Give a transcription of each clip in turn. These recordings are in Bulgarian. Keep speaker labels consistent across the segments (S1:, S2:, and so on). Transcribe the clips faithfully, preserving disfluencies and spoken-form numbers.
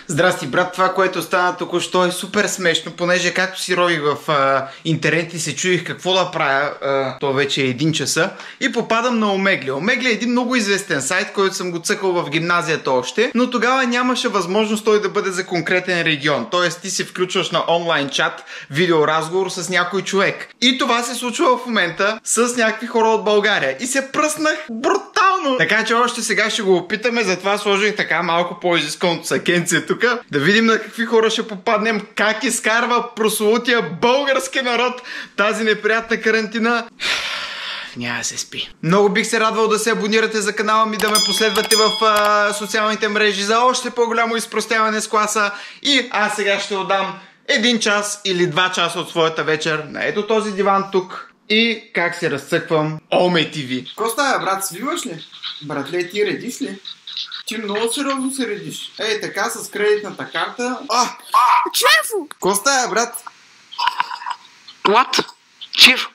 S1: Здрасти, брат, това, което стана току-що е супер смешно, понеже както си рових в а, интернет и се чуих какво да правя, а, то вече е един часа, и попадам на Омегли. Омегли е един много известен сайт, който съм го цъкал в гимназията още, но тогава нямаше възможност той да бъде за конкретен регион. Тоест ти се включваш на онлайн чат, видеоразговор с някой човек. И това се случва в момента с някакви хора от България. И се пръснах брутално! Така че още сега ще го опитаме, затова сложих така малко по-изисканото сакенце тук, да видим на какви хора ще попаднем, как изкарва прословутия български народ тази неприятна карантина. Няма да се спи. Много бих се радвал да се абонирате за канала ми, да ме последвате в а, социалните мрежи за още по-голямо изпростяване с класа. И аз сега ще отдам един час или два часа от своята вечер на ето този диван тук. И как се разцъквам Оме ти ви. Ко става, брат, свиваш ли? Братле, ти редиш ли? Ти много сериозно се редиш. Ей, така, с кредитната карта. А!
S2: Чефо!
S1: Ко става, брат?
S3: What? Чеф?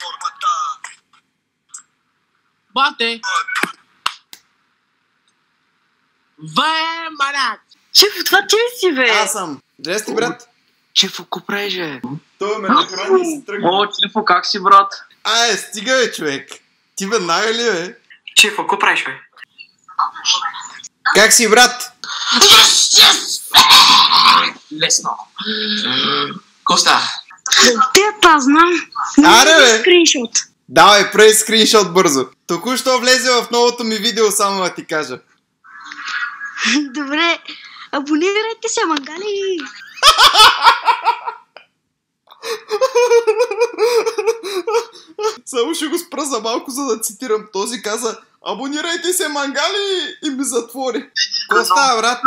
S2: Бате! Ве, манак!
S3: Чефо, това ти ли си, бе?
S1: Аз съм. Здрасти, брат.
S3: Чефо, ко правиш, бе?
S1: Той ме нахрани и се тръгна.
S3: О, Чефо, как си, брат?
S1: Ай, стига, бе, човек. Ти веднага ли, бе?
S3: Чефо, ко правиш, бе?
S1: Как си, брат?
S3: Лесно. Коста.
S2: Те та знам.
S1: Аре, бе!
S2: Скриншот.
S1: Давай, прави скриншот бързо. Току-що влезе в новото ми видео, само да ти кажа.
S2: Добре. Абонирайте се, мангали.
S1: Само ще го спра за малко, за да цитирам. Този каза: абонирайте се, мангали! И ми затвори. Какво става, брат?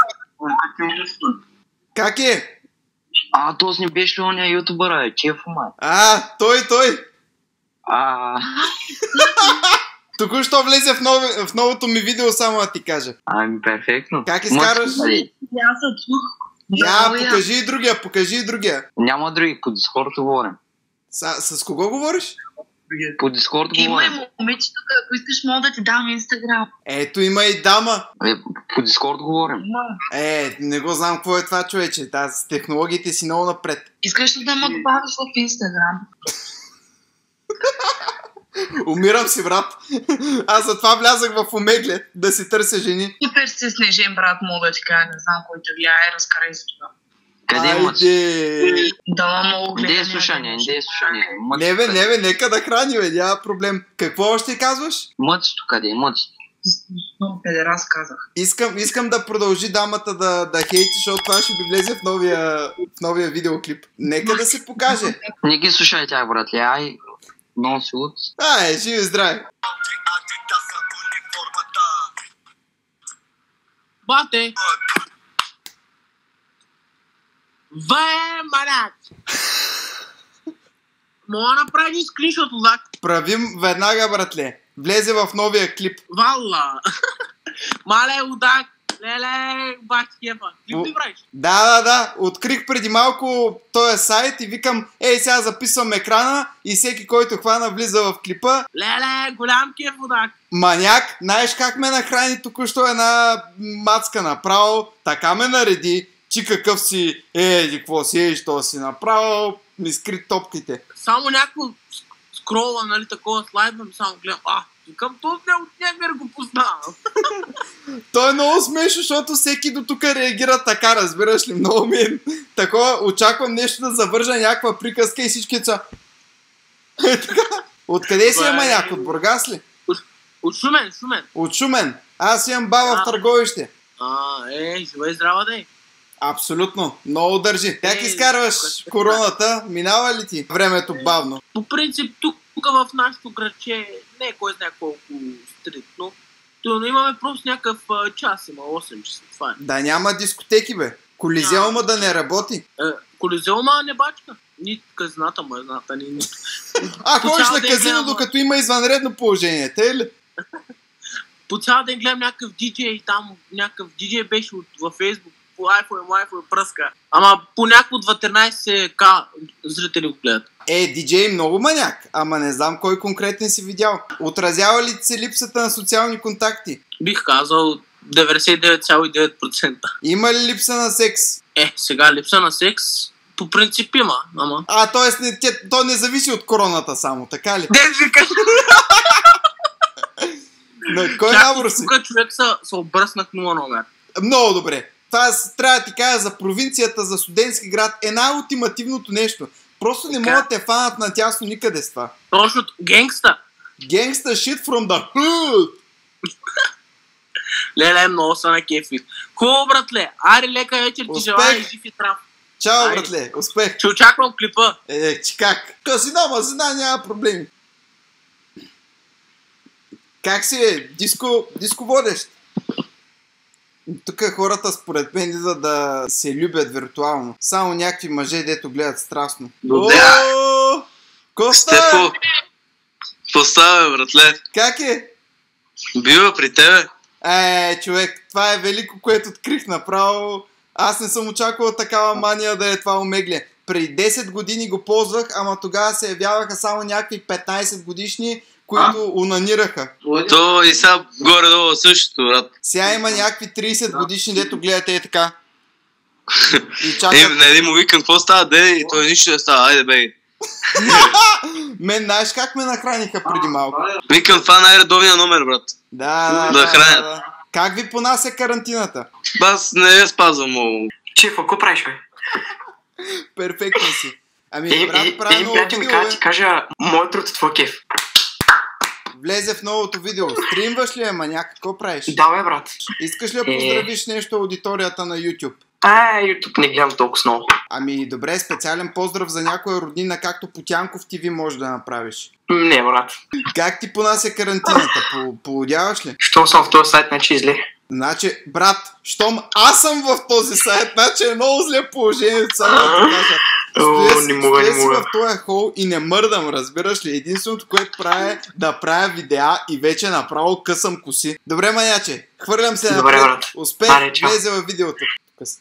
S1: Как е?
S3: А, този не беше ли ония ютубъра, е? Чефо, май.
S1: А, той, той.
S3: А,
S1: Току-що влезе в, нови, в новото ми видео, само да ти кажа.
S3: ами, перфектно.
S1: Как изкараш?
S3: Ма, нали,
S2: Аз съм слух.
S1: Я, покажи и другия, покажи и другия.
S3: Няма други, по Дискорд говорим.
S1: С, с кого говориш?
S3: По Дискорд
S4: Има и
S3: говорим.
S4: момиче тук, ако искаш, мога да ти дам инстаграм.
S1: Ето, има и дама.
S3: Е, по Дискорд говорим.
S1: Е, не го знам какво е това, човече. Та, с технологиите си много напред.
S4: Искаш ли да ме добавиш в инстаграм?
S1: Умирам си, брат. Аз затова влязах в Омегле, да си търся жени.
S4: Супер си снежен, брат, мога да ти кажа, не знам кой те влияе, разкарай се това.
S3: Къде имаш?
S1: Айде!
S4: Дала много гледане.
S3: Де е слушание, де е слушание.
S1: Не бе, не бе, нека да храни, бе, няма проблем. Какво още казваш?
S3: Мъчето, къде е мъчето?
S4: Педерас казах.
S1: Искам, искам да продължи дамата да, да хейти, защото това ще ви влезе в новия, в новия видеоклип. Нека да се покаже.
S3: Не ги слушай тях, брат. Ай, много си луд.
S1: Ай, живи здрави.
S2: Бате! Ве, манак! Мога да направи скриншот лак.
S1: Правим веднага, братле. Влезе в новия клип.
S2: Валла! Мале, удак! Леле, бах кефа. Клип ли правиш?
S1: Да, да, да. Открих преди малко този сайт и викам: ей, сега записвам екрана и всеки, който хвана, влиза в клипа.
S2: Леле, голям кеф, удак!
S1: Маняк, знаеш как ме нахрани току-що една мацка направо, така ме нареди, че какъв си, е, какво си, е, що си направо, ми скри топките.
S2: Само някакво скрола, нали, такова слайдвам, само гледам, а, викам, то не от някъде го познавам.
S1: То е много смешно, защото всеки до тук реагира така, разбираш ли, много ми е такова, очаквам нещо да завържа някаква приказка и всички са. Е, така. Откъде си е маняк? От Бургас ли?
S2: От Шумен, Шумен.
S1: От Шумен. Аз имам баба в Търговище.
S2: А, е, живей здрава да е.
S1: Абсолютно. Много държи. Как
S2: Е,
S1: изкарваш
S2: тук-
S1: короната? Минава ли ти времето бавно?
S2: По принцип, тук в нашото градче не е кой знае колко стритно. Но имаме просто някакъв а, час, има осем часа, това е.
S1: Да няма дискотеки, бе. Колизеума да не работи.
S2: Е, Колизеума не бачка. Ни казината му е зната, ни нищо.
S1: А,
S2: По
S1: ходиш
S2: цял
S1: на
S2: ден
S1: казино,
S2: гледам,
S1: докато има извънредно положение. Те ли?
S2: По цял ден гледам някакъв диджей там, някакъв диджей беше от, във Фейсбук, по iPhone, iPhone пръска. Ама по някакво дванайсет к зрители го гледат.
S1: Е, диджей много маняк, ама не знам кой конкретен си видял. Отразява ли се липсата на социални контакти?
S2: Бих казал, деветдесет и девет цяло и девет процента.
S1: Има ли липса на секс?
S2: Е, сега липса на секс, по принцип има, ама...
S1: А, т.е. не, те, то не зависи от короната само, така ли?
S2: Ден викаш!
S1: На кой
S2: Чакай,
S1: набор си?
S2: тук човек се обръснах нула номер.
S1: Много добре. Това трябва да ти кажа за провинцията, за студентски град е най-ултимативното нещо. Просто не
S2: Така.
S1: могат да те фанат на тясно никъде с това.
S2: Точно, генгста.
S1: Gangsta shit from the hood.
S2: Леле, много са на кефи. Хубаво, братле. Ари, лека вечер ти
S1: Успех.
S2: желая и жив и здрав.
S1: Чао,
S2: Айде.
S1: братле. Успех.
S2: Ще очаквам клипа.
S1: Е, че как? Казина, мазина, няма проблеми. Как си е? Диско, диско водещ? Тук хората според мен идват да се любят виртуално. Само някакви мъже, дето гледат страстно.
S5: Да.
S1: О, Коста!
S5: Стефо, поставя, братле.
S1: Как е?
S5: Бива при тебе.
S1: Е, човек, това е велико, което открих направо. Аз не съм очаквал такава мания да е това омегле. Преди десет години го ползвах, ама тогава се явяваха само някакви петнайсет годишни, които унанираха.
S5: То и сега горе-долу същото, брат.
S1: Сега има някакви трийсет годишни, дето гледате е така. И
S5: Е,
S1: чакат.
S5: на един му викам, какво става, де? И той нищо не става, айде бей.
S1: Мен, знаеш как ме нахраниха преди малко?
S5: Викам, това е най-редовният номер, брат.
S1: Да, да,
S5: Да
S1: да,
S5: хранят.
S1: да, да. Как ви понася карантината?
S5: Аз не я спазвам много.
S6: Чеф, какво правиш, бе?
S1: Перфектно си. Ами,
S6: Един
S1: брат, прави ново
S6: приятел ми
S1: видео,
S6: каза,
S1: бе.
S6: ти кажа, моят труд е твой кеф.
S1: Влезе в новото видео. Стримваш ли, е, маняк? Какво правиш?
S6: Да, бе, брат.
S1: Искаш ли да
S6: Е.
S1: поздравиш нещо аудиторията на YouTube?
S6: А, YouTube не гледам толкова много.
S1: Ами, добре, специален поздрав за някоя роднина, както Потянков ти ви може да направиш.
S6: Не, брат.
S1: Как ти понася карантината? По- Полудяваш ли?
S6: Щом съм в този сайт, значи изле.
S1: Значи, брат, щом аз съм в този сайт, значи е много зле положението, само да ти кажа.
S6: О,
S1: Стоя си-
S6: не мога,
S1: стоя
S6: не
S1: си
S6: мога.
S1: в този хол и не мърдам, разбираш ли? Единственото, което правя е да правя видеа и вече направо късам коси. Добре, маняче, хвърлям се
S6: Добре,
S1: напред.
S6: брат.
S1: Успех,
S6: Аре, чао.
S1: влезе във видеото. Къс.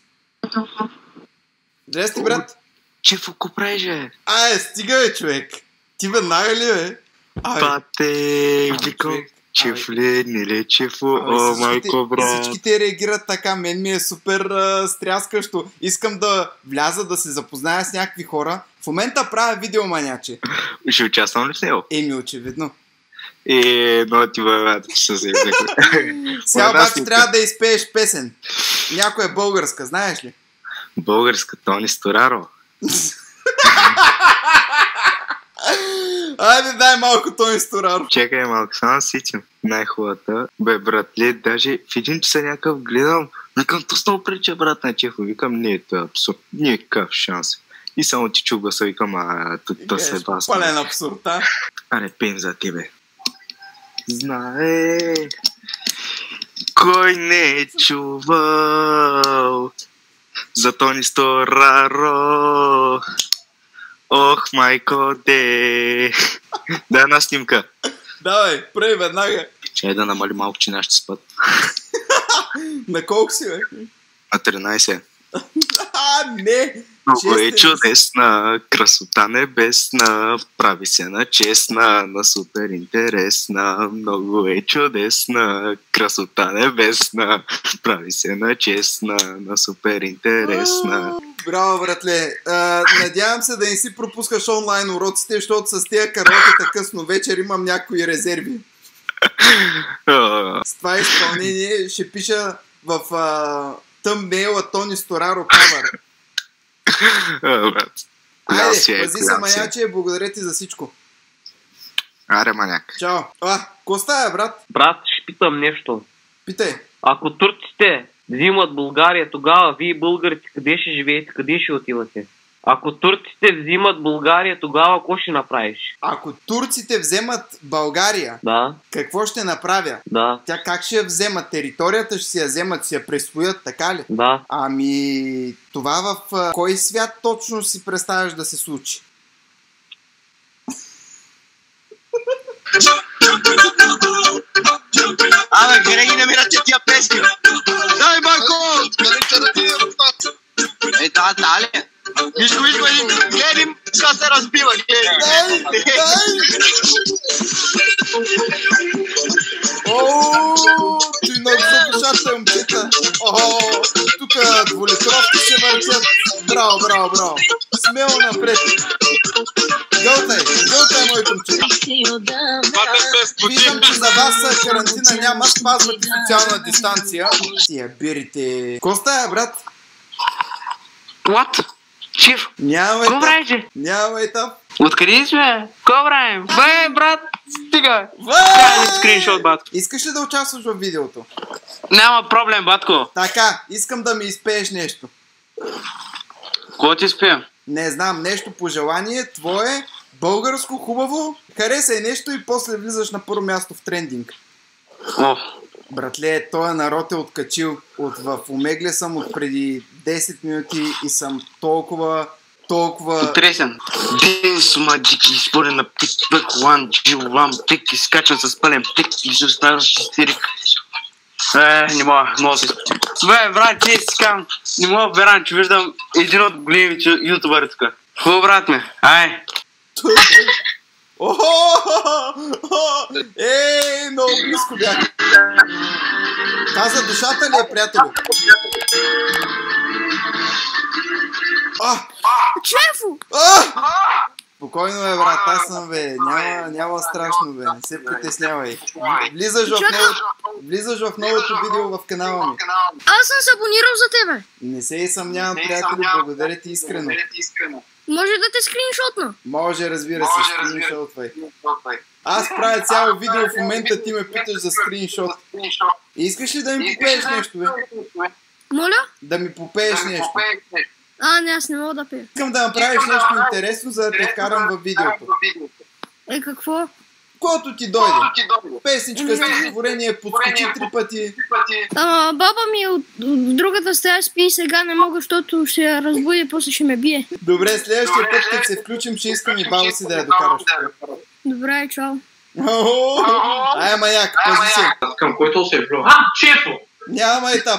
S1: Здрасти, брат.
S3: Чефо, какво правиш, бе?
S1: Ай, стига, бе, човек. Ти веднага ли, бе? Абе,
S3: Бате, викам.
S1: човек.
S3: Чеф ли, не ли, чефо?
S1: Абе,
S3: О,
S1: всичките-
S3: майко, брат.
S1: Всичките реагират така, мен ми е супер а, стряскащо. Искам да вляза да се запозная с някакви хора. В момента правя видео, маняче.
S3: Ще участвам ли в него?
S1: Еми, очевидно.
S3: Е, но ти бе, че се заебах.
S1: Сега
S3: Една
S1: обаче
S3: снимка.
S1: трябва да изпееш песен. Някоя българска, знаеш ли?
S3: Българска Тони Стораро.
S1: Айде, дай малко Тони Стораро.
S3: Чекай малко, само сетим. Най-хубавата. Бе, братле, даже в един часа някакъв гледам. Викам, то става прича, брат на Чефо. Викам, не, това е абсурд. Никакъв шанс. И само ти чу гласа, викам, а, то се бас.
S1: Пълен абсурд, а?
S3: Аре, пеем за тебе. Знае, кой не е чувал за Тони Стораро. Ох, майко, де. Да, една снимка.
S1: Давай, прей веднага.
S3: Чай да намали малко, че нашите спът.
S1: На колко си, бе?
S3: На тринайсет.
S1: А, не!
S3: Много е
S1: Честен.
S3: чудесна, красота небесна, прави се на честна, на супер интересна. Много е чудесна, красота небесна, прави се на честна, на супер интересна.
S1: Браво, братле. А, надявам се да не си пропускаш онлайн уроците, защото с тия караокета късно вечер имам някои резерви.
S3: А,
S1: С това изпълнение ще пиша в а, тъмбнейла Тони Стораро кавър.
S3: а, брат. Голям си
S1: Айде,
S3: е,
S1: пази се,
S3: голям си е.
S1: маяче, благодаря ти за всичко.
S3: Аре, маняк.
S1: Чао. А, какво става, брат?
S7: Брат, ще питам нещо.
S1: Питай.
S7: Ако турците взимат България, тогава вие българите къде ще живеете, къде ще отивате? Ако турците взимат България, тогава какво ще направиш?
S1: Ако турците вземат България,
S7: Да,
S1: какво ще направя?
S7: да,
S1: Тя как ще я вземат? Територията ще си я вземат, си я присвоят, така ли?
S7: да.
S1: Ами, това в а, кой свят точно си представяш да се случи?
S5: Абе, къде ги намирате тия песни? Дай, Марко! Е, да, да, ли? Мишко, Мишко, един, гледим, сега се разбива, гледим.
S1: Дай, дай! О, ти на слушател О, тук двулитровки се въртят. Браво, браво, браво. Смело напред. Гълтай, гълтай, мой момчета. Виждам, че за вас карантина няма, спазвате социална дистанция. Тия бирите. Ко стая, брат?
S6: What? Чиф,
S1: Няма
S6: какво
S1: етап.
S6: правите?
S1: Няма етап.
S6: Откъде сме? Какво правим? Бе, брат, стига.
S1: Вай!
S6: Дай ми скриншот, батко.
S1: Искаш ли да участваш в видеото?
S6: Няма проблем, батко.
S1: Така, искам да ми изпееш нещо.
S6: Какво ти спия?
S1: Не знам, нещо по желание, твое, българско, хубаво, харесай нещо и после влизаш на първо място в трендинг.
S6: О,
S1: Братле, този народ е откачил. От в Омегле съм от преди десет минути и съм толкова, толкова...
S6: интересен. Ден сума дики, спорен на пик, бък, лан, джил, лам, тик, изкачвам с пълен пик, и ще останаш истерик. Е, не мога, много си. Бе, брат, ти си кам, не мога веран, че виждам един от големите ютубъри тук. Хубаво, брат ме, ай.
S1: Ей, много близко бях. Това за душата ли е, приятелю? А!
S8: Чефо!
S1: А! Спокойно бе, брат, аз съм бе. Няма, няма страшно бе, не се притеснявай. Влизаш в, ново, влизаш в новото видео в канала ми.
S8: Аз съм се абонирал за тебе.
S1: Не се и съмнявам, приятелю, благодаря ти искрено.
S8: Може да те скриншотна.
S1: Може, разбира се, скриншотвай. Аз правя цяло видео в момента, ти ме питаш за скриншот. Искаш ли да ми попееш нещо, бе?
S8: Моля?
S1: Да ми попееш нещо.
S8: А, не, аз не мога да пея.
S1: Искам да направиш нещо интересно, за да те вкарам във видеото.
S8: Е, какво?
S1: Когато ти дойде. Песничка, стихотворение, подскочи три пъти.
S8: Ама баба ми от, от другата стая спи и сега не мога, защото ще я разбуди и после ще ме бие.
S1: Добре, следващия път, като се включим, ще искам и баба си да я докараш.
S8: Добре, чао.
S1: Ай, маяк, пази се.
S9: Към който се е влюбил.
S5: А, Чефо!
S1: Няма етап.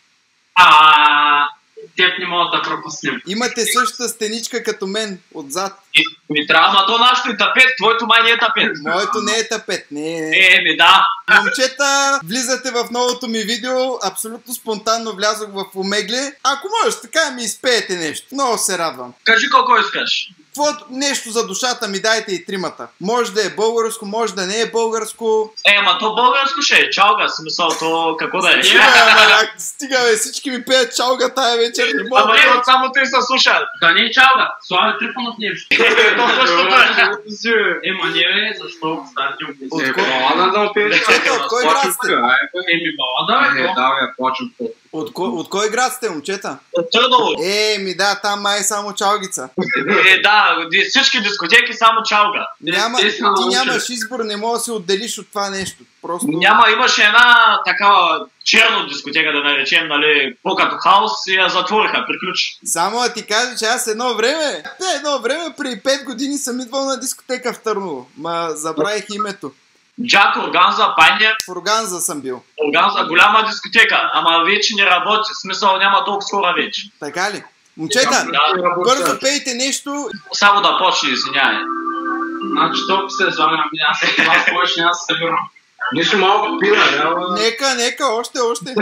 S5: А, теб не мога да пропуснем.
S1: Имате същата стеничка като мен, отзад.
S5: И, ми трябва, ама то нашето е тапет, твоето май не е тапет.
S1: Моето не е тапет, не е.
S5: Е, ми да.
S1: Момчета, влизате в новото ми видео, абсолютно спонтанно влязох в Омегле. Ако може, така ми изпеете нещо. Много се радвам.
S5: Кажи колко искаш.
S1: Каквото нещо за душата ми дайте и тримата. Може да е българско, може да не е българско.
S5: Е, ама то българско ще е чалга, смисъл, то какво да е.
S1: Стига, бе, маляк, стига, бе, всички ми пеят чалга тая вечер, не мога.
S5: Ама не, само ти се слуша.
S9: Да не е чалга, Слави Трифонов нещо.
S5: То същото е.
S9: Ема не, защо старите му
S1: От
S9: песен?
S1: кой?
S9: Балада да му пееш.
S1: От кой град сте?
S9: Еми балада, бе, да, бе, почвам.
S1: От, кой, от кой град сте, момчета?
S5: От Търново.
S1: Е, ми да, там май е само чалгица.
S5: Е, да, всички дискотеки само чалга.
S1: Няма,
S9: те
S1: ти
S9: са научили.
S1: нямаш избор, не можеш да се отделиш от това нещо. Просто...
S5: Няма, имаше една такава черно дискотека, да наречем, нали, по-като хаос и я затвориха, приключи.
S1: Само да ти кажа, че аз едно време, те едно време, преди пет години съм идвал на дискотека в Търново. Ма забравих името.
S5: Джак, Органза, Паня,
S1: В Органза съм бил.
S5: Органза, голяма дискотека, ама вече не работи, в смисъл няма толкова скоро вече.
S1: Така ли? Момчета,
S5: Да,
S1: бързо пейте нещо.
S5: само да почне, извинявай.
S9: Значи толкова се слагам, аз се това повече няма се събирам. Нищо малко пила, няма...
S1: Нека, нека, още, още.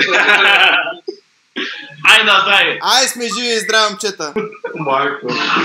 S5: Ай на здраве!
S1: Ай, сме живи и здрави, момчета.
S9: Майко.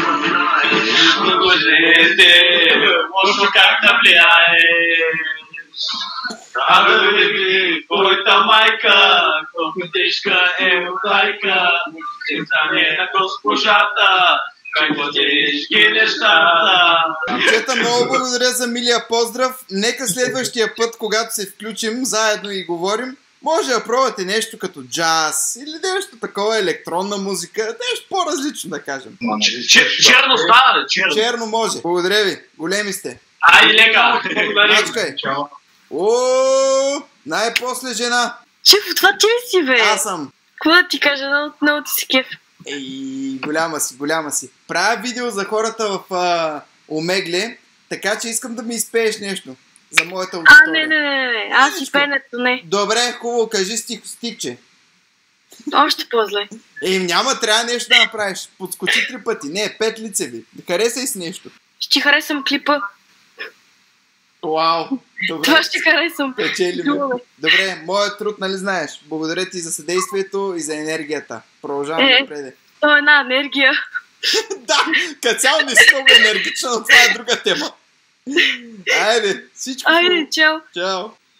S5: Мъжете, може как да влияеш. Абе, види, твоята майка, колко тежка е отайка. Чета не на госпожата, какво тежки нещата.
S1: Момчета, много благодаря за милия поздрав. Нека следващия път, когато се включим заедно и говорим, може да пробвате нещо като джаз или нещо такова, електронна музика, нещо по-различно да кажем.
S5: Черно става, черно.
S1: Черно може. Благодаря ви, големи сте.
S5: Ай, лека.
S1: Мачкай. О, най-после жена.
S10: Чефо, това ти ли си, бе?
S1: Аз съм.
S10: Какво да ти кажа, много, много ти си кеф.
S1: Ей, голяма си, голяма си. Правя видео за хората в а, Омегле, така че искам да ми изпееш нещо за моята аудитория.
S10: А, не, не, не, не, аз си пенето, не.
S1: Добре, хубаво, кажи стих, стихче.
S10: Още по-зле.
S1: Ей, няма, трябва нещо да направиш. Подскочи три пъти. Не, пет лицеви. Харесай си нещо.
S10: Ще ти харесам клипа.
S1: Вау! Добре.
S10: Това ще харесвам.
S1: Печелим. Добре, моят труд, нали знаеш? Благодаря ти за съдействието и за енергията. Продължавам
S10: Е,
S1: напред.
S10: то е една енергия.
S1: Да, като цяло не си много енергична, но това е друга тема. Айде, всичко.
S10: Айде, чао.
S1: Чао.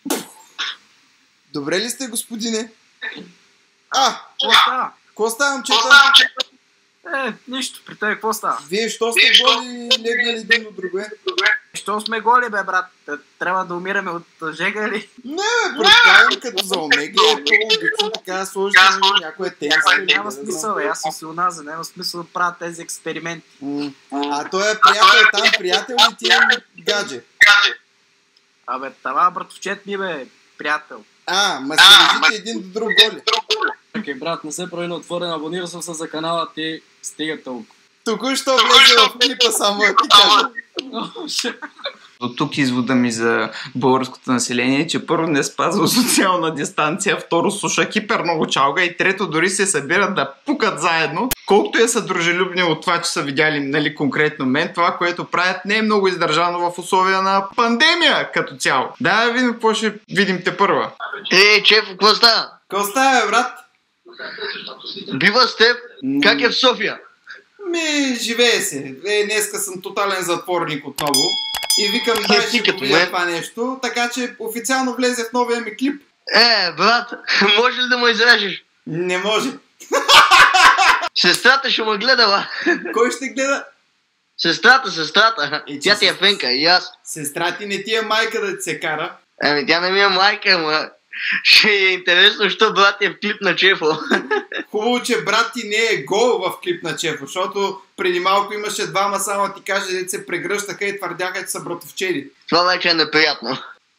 S1: Добре ли сте, господине? А,
S11: Какво става?
S1: какво ставам, че
S11: Е, нищо, при тебе какво става?
S1: Вие що сте голи легнали един от друго, е?
S11: Що сме голи, бе, брат? Трябва да умираме от жега ли?
S1: Не, бе, предполагам като за омега е по-логично така да сложиш някоя тенис.
S11: Няма смисъл, бе, аз съм си уназа, няма смисъл да правя тези експерименти.
S1: А той е приятел там, приятел ли ти е гадже?
S11: Абе, това братовчет ми, бе, приятел.
S1: А, ма се лежите един до друг голи.
S12: Окей, брат, не се прави на отворен, абонирал съм се за канала, ти стига толкова.
S1: Току-що влезе в клипа, само да ти кажа. От тук извода ми за българското население е, че първо не спазва социална дистанция, второ слуша хипер много чалга и трето дори се събират да пукат заедно. Колкото е са дружелюбни от това, че са видяли, нали, конкретно мен, това, което правят, не е много издържано в условия на пандемия като цяло. Да, видим какво ще видим те първа.
S13: Ей, Чефо, какво става?
S1: Какво става, брат?
S13: Бива с теб? Как е в София?
S1: Ми, живее се. Е, днеска съм тотален затворник отново. И викам, дай ще го видя това нещо, така че официално влезе в новия ми клип.
S13: Е, брат, може ли да му изрежеш?
S1: Не може.
S13: Сестрата ще ме гледала.
S1: Кой ще гледа?
S13: Сестрата, сестрата. Е, тя ти е фенка и аз.
S1: Сестра ти не ти е майка да ти се кара.
S13: Ами тя не ми е майка, ама ще е интересно, защо брат е в клип на Чефо.
S1: Хубаво, че брат ти не е гол в клип на Чефо, защото преди малко имаше двама, само ти каже, дето се прегръщаха и твърдяха, че са братовчери.
S13: Това вече е неприятно.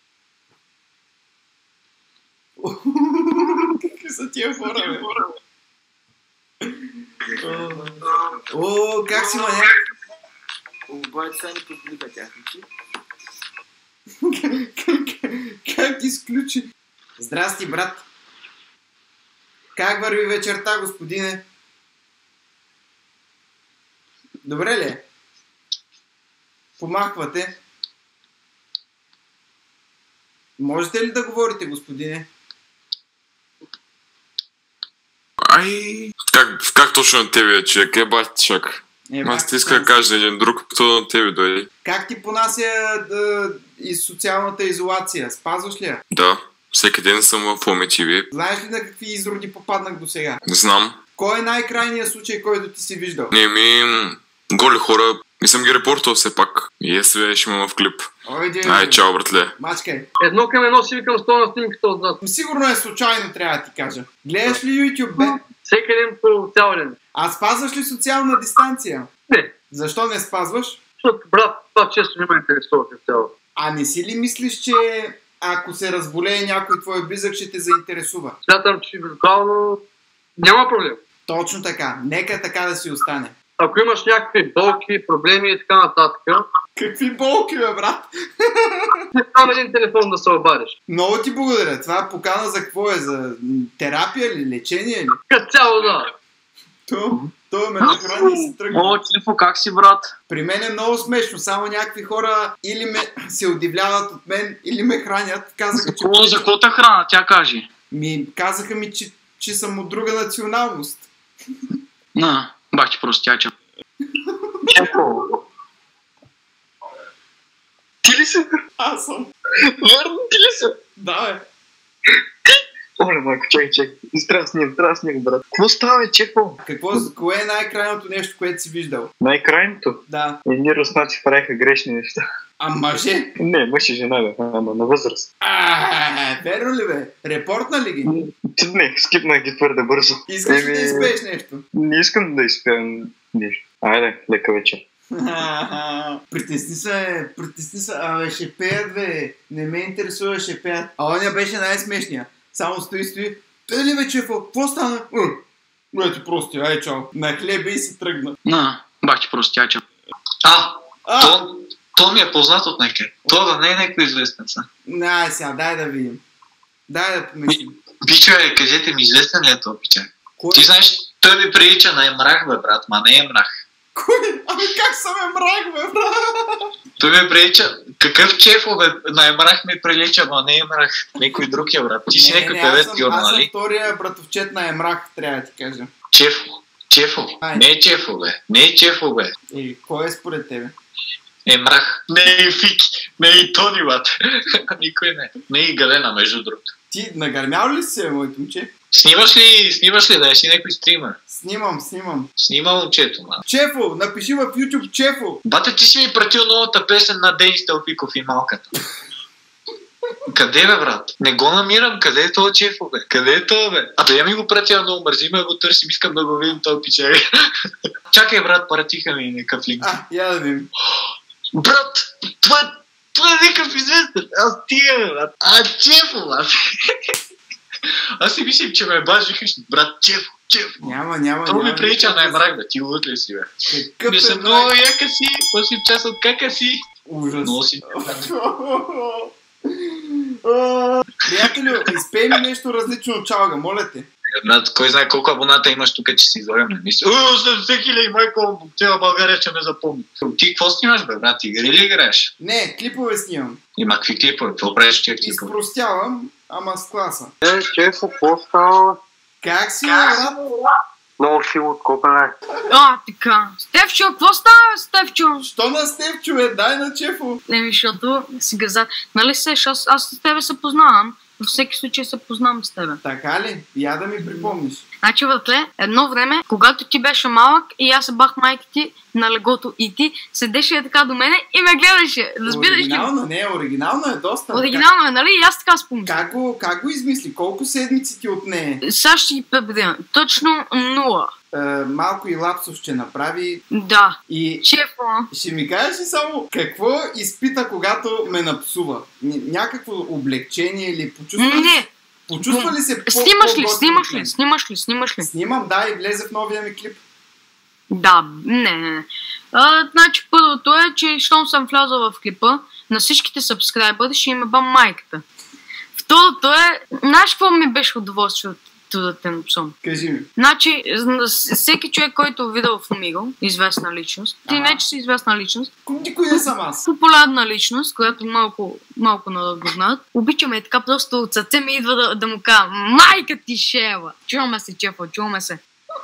S1: Какви са тия хора, бе? О, как си, маняк?
S11: Обоят са ни позволиха тяхници.
S1: Как изключи? Здрасти, брат. Как върви вечерта, господине? Добре ли е? Помахвате? Можете ли да говорите, господине?
S14: Ай, как, как точно на тебе, човек? Е, бати, чак.
S1: Е,
S14: Аз ти иска да кажа един друг, като на тебе дойде.
S1: Как ти понася да, и социалната изолация? Спазваш ли я?
S14: Да, всеки ден съм в Ометиви.
S1: Знаеш ли на какви изроди попаднах до сега?
S14: Не знам.
S1: Кой е най-крайният случай, който ти си виждал?
S14: Не, ми... Голи хора. И съм ги репортал все пак. И ес ви ще има в клип.
S1: Ойде,
S14: Ай, чао, братле.
S1: Мачкай.
S12: Едно към едно си викам сто на снимката отзад.
S1: Сигурно е случайно, трябва да ти кажа. Гледаш ли YouTube, бе?
S12: Всеки ден по цял ден.
S1: А спазваш ли социална дистанция?
S12: Не.
S1: Защо не спазваш?
S12: Защото, брат, това често не ме интересува като цяло.
S1: А не си ли мислиш, че ако се разболее някой твой близък, ще те заинтересува?
S12: Смятам, че визуално няма проблем.
S1: Точно така. Нека така да си остане.
S12: Ако имаш някакви болки, проблеми и така нататък.
S1: Какви болки, бе, брат?
S12: Там един телефон да се обадиш.
S1: Много ти благодаря. Това покана за какво е? За терапия ли? Лечение ли?
S12: Като цяло, да.
S1: То, то ме нахрани и се тръгна.
S2: О, Чефо, как си, брат?
S1: При мен е много смешно. Само някакви хора или ме се удивляват от мен, или ме хранят. Казаха, че...
S2: О, за какво те храна? Тя кажи.
S1: Ми, казаха ми, че, че съм от друга националност.
S2: На, бах ти простяча.
S1: Чефо.
S13: Ти ли си?
S1: Аз съм.
S13: Върна ти ли си?
S1: Да, бе.
S13: Оле, майко, чай, чай. Страстния, страстния, брат. Какво става, бе, Чефо?
S1: Какво, кое е най-крайното нещо, което си виждал?
S13: Най-крайното?
S1: Да.
S13: Едни руснаци правиха грешни неща.
S1: А мъже?
S13: Не, мъж и жена, бе, ама на възраст.
S1: Ааа, верно ли, бе? Репортна ли ги?
S13: Не, скипнах ги твърде бързо.
S1: Искаш ли да изпееш нещо?
S13: Не искам да изпея нещо. Айде, лека вечер.
S1: Притесни се, притесни се. Абе, ще пеят, бе. Не ме интересува, ще пеят. А оня беше най-смешния. Само стои, стои. Те ли, бе, Чефо? Какво стана? Ето прости, ай чао. На хлебе и си тръгна.
S2: На, бах ти простяча. А,
S1: а!
S2: То, то ми е познат от някъде. То да не е някой известен са.
S1: Ай, сега, дай да видим. Дай да помислим.
S2: Бичо е, кажете ми, известен ли е то, Бича?
S1: Кой?
S2: Ти знаеш, той ми прилича на Емрах, бе, брат, ма не Емрах.
S1: Кой? Ами как са ме мрах, бе, брат?
S5: Той ми прилича... Какъв Чефо, бе? На Емрах ми прилича, но не Емрах. Некой друг е, брат. Ти си
S1: Не, не,
S5: някой
S1: не, аз
S5: певец,
S1: съм-
S5: Георг,
S1: Аз съм
S5: нали?
S1: втория братовчет на Емрах, трябва да ти кажа.
S5: Чефо. Чефо.
S1: Ай.
S5: Не е Чефо, бе. Не е Чефо, бе.
S1: И кой е според тебе?
S5: Емрах. Не е Фики. Не е и Тони, бат. Никой не. Не е и Галена, между другото.
S1: Ти нагърмял ли си, моето момче?
S5: Снимаш ли, снимаш ли да си някой стример?
S1: Снимам, снимам.
S5: Снима момчето, ма.
S1: Чефо, напиши в YouTube Чефо.
S5: Бате, ти си ми пратил новата песен на Денис Телпиков и малката. Къде бе, брат? Не го намирам. Къде е този Чефо, бе? Къде е този, бе? А да я ми го пратя много мързи, ме го търсим. Искам да го видим този пичага. Чакай, брат, пратиха ми някакъв линк.
S1: А, я да видим.
S5: Брат, това е, това е някакъв известен. Аз тия, брат. А, Чефо, брат. Аз си мислим, че ме бажиха, брат, Чефо, Чефо.
S1: Няма, няма,
S5: Това
S1: няма.
S5: ми прилича на Емрак, бе. Ти луд ли си, бе?
S1: Какъв
S5: Ми
S1: е
S5: съм много яка си, осем часа от кака си.
S1: Ужас.
S5: Много си.
S1: О, приятелю, изпей ми нещо различно от чалга, моля те.
S5: Брат, кой знае колко абоната имаш тук, че си излагам на мисля. О, седемдесет хиляди, майко, цяла България ще ме запомни. Ти какво снимаш, бе, брат? Игри ли играеш?
S1: Не, клипове снимам.
S5: Има какви клипове? Какво правиш тия клипове?
S1: Изпростявам, ама с класа.
S6: Е, Чефо, какво става?
S1: Как си, брат?
S6: Много сило от Копеле.
S10: А, така. Стефчо, какво става, бе, Стефчо?
S1: Що на Стефчо, бе? Дай на Чефо.
S10: Еми, защото си газа. Нали сеш, аз, аз с тебе се познавам. Във всеки случай се познавам с тебе.
S1: Така ли? Я да ми припомниш.
S10: Значи, братле, едно време, когато ти беше малък и аз се бах майка ти на легото и ти седеше е така до мене и ме гледаше. Разбираш ли?
S1: Оригинално, не, оригинално е доста.
S10: Оригинално е, нали? И аз така спомням.
S1: Как го, как го измисли? Колко седмици ти отне?
S10: Сега ще ги пребедем. Точно нула.
S1: Е, малко и лапсов ще направи.
S10: Да.
S1: И
S10: Чефо.
S1: ще ми кажеш ли само какво изпита, когато ме напсува? Ня- някакво облегчение или почувства ли,
S10: Не.
S1: почувства ли се по-
S10: Снимаш ли,
S1: по-готин
S10: снимаш
S1: от
S10: ли,
S1: мен?
S10: снимаш ли, снимаш ли?
S1: Снимам, да, и влезе в новия ми клип.
S10: Да, не, не, не. А, значи първото е, че щом съм влязъл в клипа, на всичките сабскрайбъри ще им ебам майката. Второто е, знаеш какво ми беше удоволствието да те напсувам?
S1: Кажи ми.
S10: Значи, с- всеки човек, който е видел в Омиго, известна личност, ти не, че си известна личност,
S1: никой не съм аз.
S10: Популярна личност, която малко, малко народ го знаят, обичаме така, просто от сърце ми идва да, да му кажа, майка ти шева! Чуваме се, Чефо, чуваме се.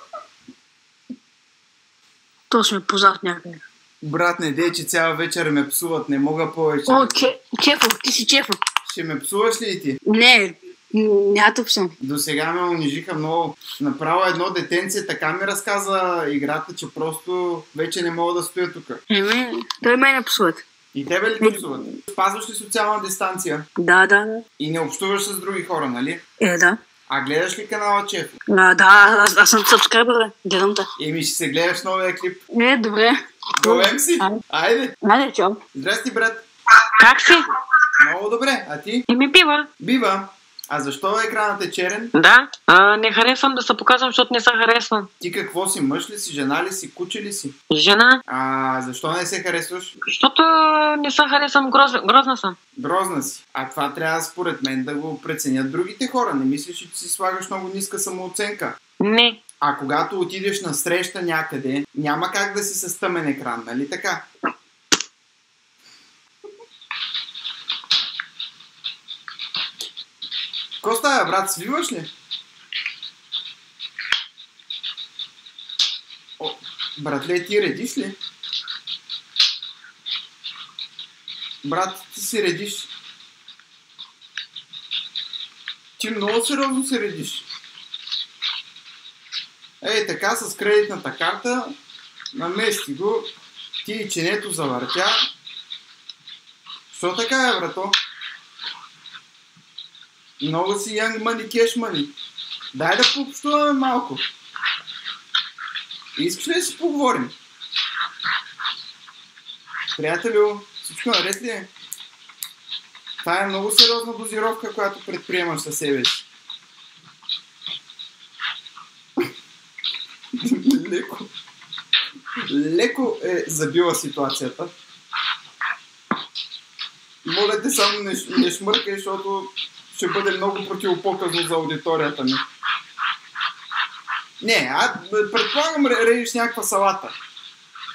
S10: То сме позад някъде.
S1: Брат, не дей, че цяла вечер ме псуват, не мога повече.
S10: О, че, Чефо, ти си Чефо.
S1: Ще ме псуваш ли и ти?
S10: Не, няма да псувам.
S1: До сега ме унижиха много. Направо едно детенце така ми разказа играта, че просто вече не мога да стоя тук.
S10: Еми, той ме не псуват.
S1: И тебе ли те псуват? Спазваш ли социална дистанция?
S10: Да, да, да.
S1: И не общуваш с други хора, нали?
S10: Е, да.
S1: А гледаш ли канала Чефо?
S10: А, да, аз, аз съм сабскрайбър, бе. Гледам те.
S1: Еми ще се гледаш новия клип.
S10: Не, добре.
S1: Голем си? Айде.
S10: Айде, чао.
S1: Здрасти, брат.
S10: Как си?
S1: Много добре. А ти?
S10: И ми бива.
S1: Бива. А защо екранът е черен?
S10: Да, а, не харесвам да се показвам, защото не се харесвам.
S1: Ти какво си? Мъж ли си? Жена ли си? Куче ли си?
S10: Жена.
S1: А защо не се харесваш?
S10: Защото не се харесвам, гроз, грозна съм.
S1: Грозна си. А това трябва според мен да го преценят другите хора. Не мислиш, че си слагаш много ниска самооценка?
S10: Не.
S1: А когато отидеш на среща някъде, няма как да си с тъмен екран, нали така? Ко става, брат? Свиваш ли? О, братле, ти редиш ли? Брат, ти си редиш. Ти много сериозно се редиш. Ей, така с кредитната карта, намести го, ти и ченето завъртя. Що така е, брато? Много си young money, cash money. Дай да пообщуваме малко. Искаш ли да си поговорим? Приятелю, всичко наред ли е? Това е много сериозна дозировка, която предприемаш със себе си. Леко. Леко е забила ситуацията. Моля те само не, не шмъркай, защото ще бъде много противопоказно за аудиторията ми. Не, а предполагам режеш някаква салата.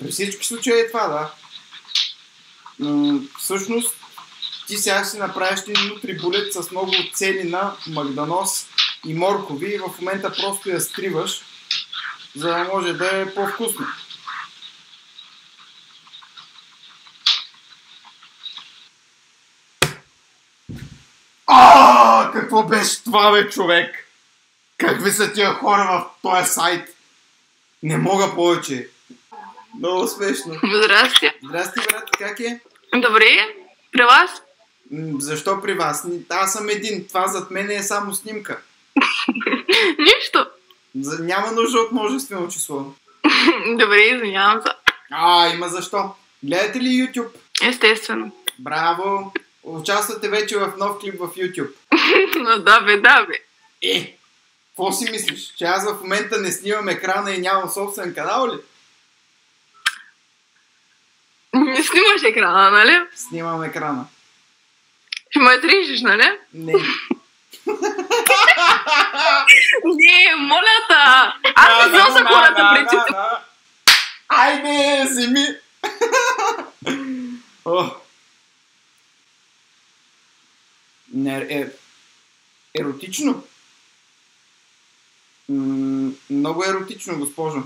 S1: При всички случаи е това, да. Но, всъщност, ти сега ще направиш един нутрибулет с много целина, магданоз и моркови и в момента просто я стриваш, за да може да е по-вкусно. Ааа, какво беше това, бе, човек? Какви са тия хора в този сайт? Не мога повече. Много смешно.
S4: Здрасти.
S1: Здрасти, брат, как е?
S4: Добре, при вас?
S1: М, Защо при вас? Аз съм един, това зад мен е само снимка.
S4: Нищо.
S1: За- Няма нужда от множествено число.
S4: Добре, извинявам се.
S1: А, има защо. Гледате ли YouTube?
S4: Естествено.
S1: Браво! Участвате вече в нов клип в YouTube.
S4: Но да бе, да бе.
S1: Е, какво си мислиш? Че аз в момента не снимам екрана и нямам собствен канал ли?
S4: Не снимаш екрана, нали?
S1: Снимам екрана.
S4: Ще ме отрижеш, нали?
S1: Не.
S4: Не, моля та! Аз не знам за хората пред YouTube.
S1: Айде, земи! О. Не, е, еротично? М, много еротично, госпожо.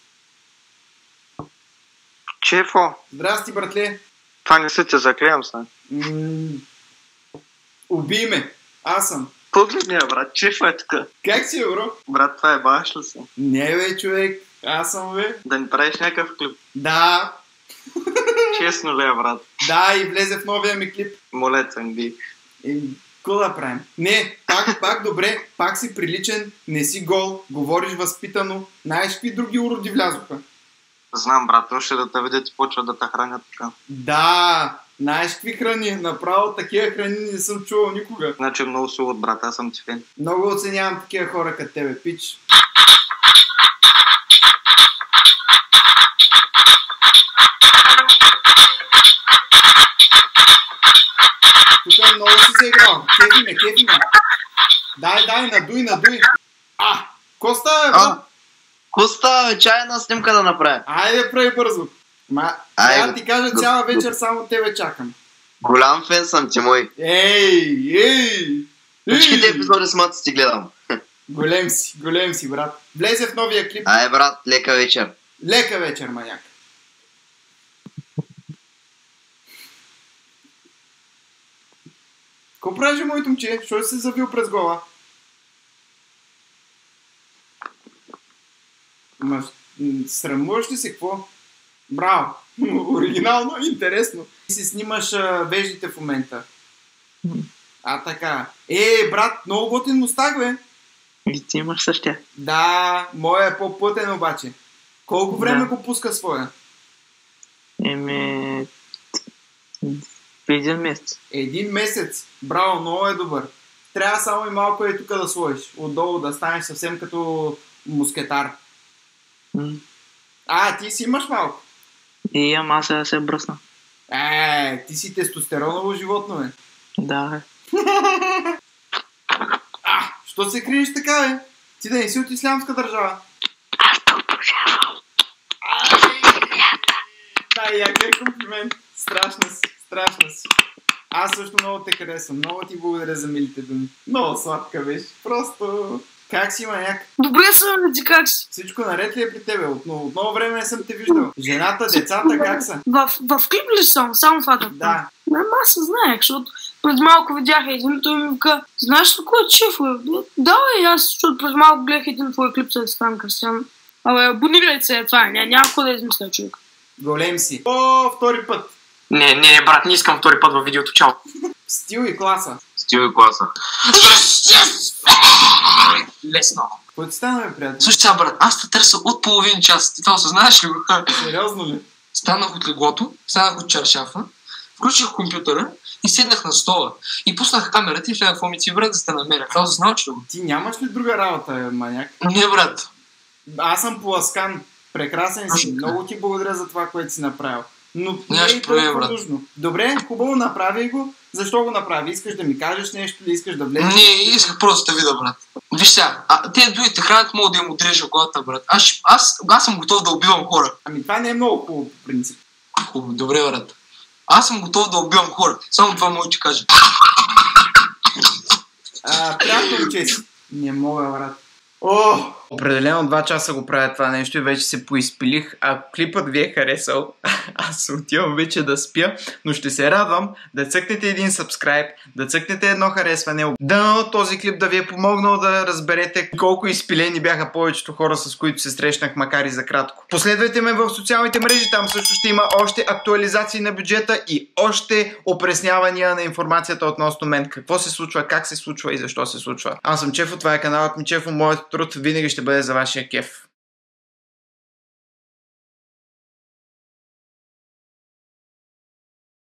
S13: Чефо,
S1: Здрасти, братле.
S13: това не се те заклеям са.
S1: М, Убий ме. Аз съм.
S13: Погледни, я, брат, чефо е така.
S1: Как си, бро?
S13: Брат, това е баш ли са?
S1: Не, бе, човек. Аз съм, бе.
S13: Да ни правиш някакъв клип.
S1: Да.
S13: Честно ли е, брат?
S1: Да, и влезе в новия ми клип.
S13: Моля те, би.
S1: И какво да правим? Не, пак, пак добре, пак си приличен, не си гол, говориш възпитано. Знаеш какви други уроди влязоха?
S13: Знам, брат, още да те видят и почват да те хранят така.
S1: Да, знаеш какви храни? Направо такива храни не съм чувал никога.
S13: Значи много сулот, брат, аз съм ти фен.
S1: Много оценявам такива хора като тебе, пич. Тук много си заиграл. Кефи ме, кефи ме. Дай, дай, надуй, надуй. А, ко става, бе?
S6: Ко става, чай една снимка да направя.
S1: Айде, прави бързо. Ма,
S6: Айде.
S1: да ти кажа цяла вечер само тебе чакам.
S6: Голям фен съм ти, мой.
S1: Ей, ей!
S6: Всичките епизоди с мата ти гледам.
S1: Голем си, голем си, брат. Влезе в новия клип.
S6: Ай, брат, лека вечер.
S1: Лека вечер, маняк. Какво правиш, моето момче? Що си се завил през гола? Ма, м, срамуваш ли се, какво? Браво! Оригинално, интересно. Ти си снимаш а, веждите в момента. А, така. Е, брат, много готин мустак, бе.
S13: И ти имаш същия.
S1: Да, моя е по-плътен обаче. Колко време
S13: Да.
S1: го пуска своя?
S13: Еми... Един месец.
S1: Един месец. Браво, много е добър. Трябва само и малко е тук да сложиш. Отдолу да станеш съвсем като мускетар.
S13: М.
S1: А, ти си имаш малко.
S13: И ама аз сега се бръсна.
S1: Е, ти си тестостероново животно, бе.
S13: Да,
S1: А, що се криеш така, бе? Ти да не си от ислямска държава. Да, якия комплимент. Страшна си, страшна си. Аз също много те харесвам. Много ти благодаря за милите думи. Много сладка беше. Просто... Как си, маняк?
S10: Добре съм, ти как си?
S1: Всичко наред ли е при тебе? От много, от много време не съм те виждал. Жената, децата, как са?
S10: В, в клип ли съм? Само това да.
S1: Да.
S10: Не, аз се знаех, защото пред малко видях един, той ми вика, знаеш ли кой е Чефо? Да, и аз, защото пред малко гледах един твой клип с Стан Кристиан. Абе, абонирайте се, това е, няма какво да измисля, човек.
S1: Голем си. О, втори път.
S15: Не, не, брат, не искам втори път във видеото, чао.
S1: Стил и класа.
S14: Стил и класа.
S15: Лесно.
S1: Кой ти стана, бе, приятел?
S15: Слушай сега, брат, аз те търся от половин час. Ти това осъзнаеш ли го?
S1: Сериозно ли?
S15: Станах от леглото, станах от чаршафа, включих компютъра и седнах на стола. И пуснах камерата и влязах в Омици, брат, за да намеря. Това осъзнаваш ли го?
S1: Ти нямаш ли друга работа, бе, маняк?
S15: Не, брат.
S1: Аз съм поласкан. Прекрасен си. Много ти благодаря за това, което си направил. Но
S15: Нямаш
S1: не е
S15: проблем,
S1: толкова
S15: брат.
S1: нужно. Добре, хубаво, направи го. Защо го направи? Искаш да ми кажеш нещо или искаш да влезеш?
S15: Не, исках просто да видя, брат. Виж сега, а, те дуите хранят, могат да им отрежа главата, брат. Аз, ще- аз, аз съм готов да убивам хора.
S1: Ами това не е много хубаво по принцип.
S15: Хубаво, добре, брат. Аз съм готов да убивам хора. Само това мога да ти кажа.
S1: А, приятно учи си. Не мога, брат. О! Определено два часа го правя това нещо и вече се поизпилих. Ако клипът ви е харесал, аз отивам вече да спя, но ще се радвам да цъкнете един subscribe, да цъкнете едно харесване. Дано този клип да ви е помогнал да разберете колко изпилени бяха повечето хора, с които се срещнах, макар и за кратко. Последвайте ме в социалните мрежи, там също ще има още актуализации на бюджета и още опреснявания на информацията относно мен. Какво се случва, как се случва и защо се случва. Аз съм Чефо, това е каналът ми Чефо, моят труд винаги ще бъде за вашия кеф.